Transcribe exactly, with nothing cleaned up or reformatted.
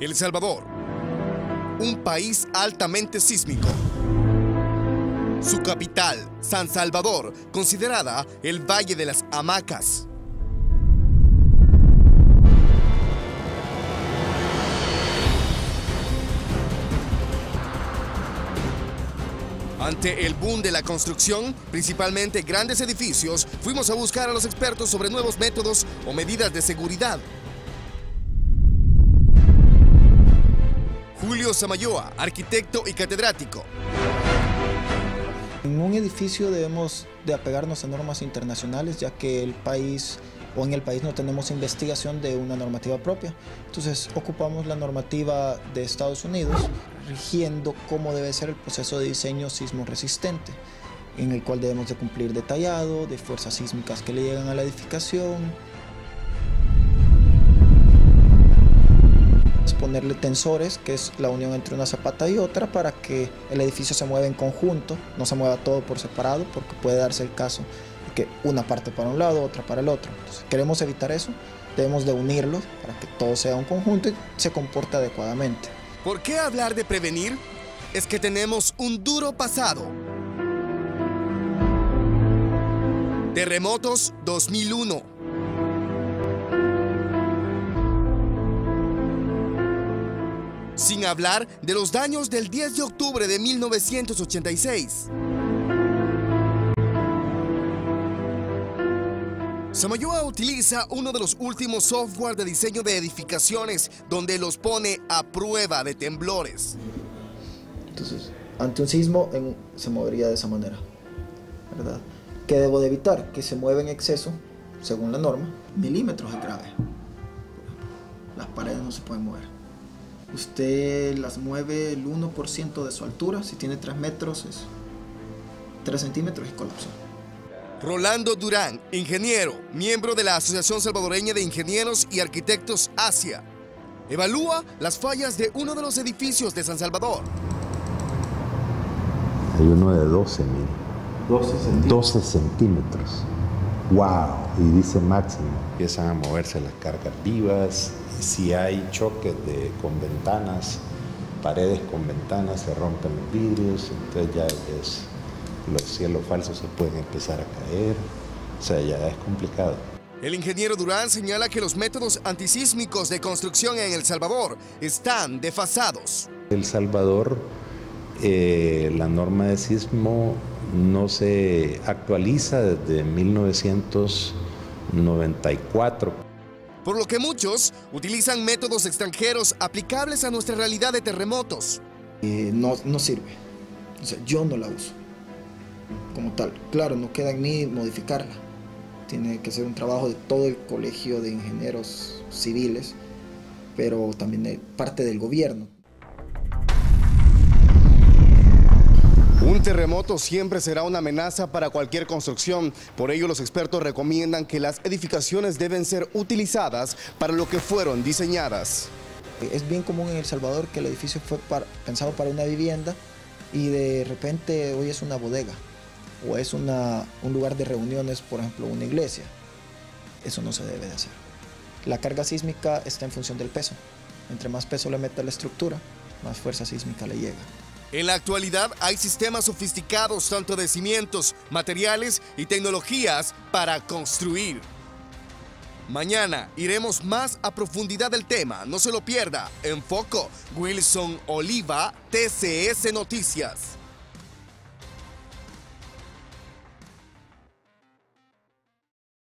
El Salvador, un país altamente sísmico. Su capital, San Salvador, considerada el Valle de las Hamacas. Ante el boom de la construcción, principalmente grandes edificios, fuimos a buscar a los expertos sobre nuevos métodos o medidas de seguridad. Julio Samayoa, arquitecto y catedrático. En un edificio debemos de apegarnos a normas internacionales, ya que el país o en el país no tenemos investigación de una normativa propia. Entonces ocupamos la normativa de Estados Unidos, rigiendo cómo debe ser el proceso de diseño sismo resistente, en el cual debemos de cumplir detallado, de fuerzas sísmicas que le llegan a la edificación, ponerle tensores, que es la unión entre una zapata y otra, para que el edificio se mueva en conjunto, no se mueva todo por separado, porque puede darse el caso de que una parte para un lado, otra para el otro. Entonces, queremos evitar eso, debemos de unirlos para que todo sea un conjunto y se comporte adecuadamente. ¿Por qué hablar de prevenir? Es que tenemos un duro pasado. Terremotos dos mil uno. Sin hablar de los daños del diez de octubre de mil novecientos ochenta y seis. Samayoa utiliza uno de los últimos software de diseño de edificaciones donde los pone a prueba de temblores. Entonces, ante un sismo en, se movería de esa manera, ¿verdad? ¿Qué debo de evitar? Que se mueva en exceso, según la norma, milímetros de grave. Las paredes no se pueden mover. Usted las mueve el uno por ciento de su altura, si tiene tres metros es tres centímetros y colapsa. Rolando Durán, ingeniero, miembro de la Asociación Salvadoreña de Ingenieros y Arquitectos ASIA, evalúa las fallas de uno de los edificios de San Salvador. Hay uno de doce mil. doce centímetros. doce centímetros. ¡Wow! Y dice máximo. Empiezan a moverse las cargas vivas. Si hay choques de, con ventanas, paredes con ventanas, se rompen los vidrios, entonces ya es, los cielos falsos se pueden empezar a caer, o sea, ya es complicado. El ingeniero Durán señala que los métodos antisísmicos de construcción en El Salvador están desfasados. El Salvador, eh, la norma de sismo no se actualiza desde mil novecientos noventa y cuatro. Por lo que muchos utilizan métodos extranjeros aplicables a nuestra realidad de terremotos. Eh, no, no sirve. O sea, yo no la uso como tal. Claro, no queda en mí modificarla. Tiene que ser un trabajo de todo el colegio de ingenieros civiles, pero también de parte del gobierno. Un terremoto siempre será una amenaza para cualquier construcción. Por ello, los expertos recomiendan que las edificaciones deben ser utilizadas para lo que fueron diseñadas. Es bien común en El Salvador que el edificio fue para, pensado para una vivienda y de repente hoy es una bodega o es una, un lugar de reuniones, por ejemplo, una iglesia. Eso no se debe de hacer. La carga sísmica está en función del peso. Entre más peso le meta a la estructura, más fuerza sísmica le llega. En la actualidad hay sistemas sofisticados tanto de cimientos, materiales y tecnologías para construir. Mañana iremos más a profundidad del tema. No se lo pierda. En Foco, Wilson Oliva, T C S Noticias.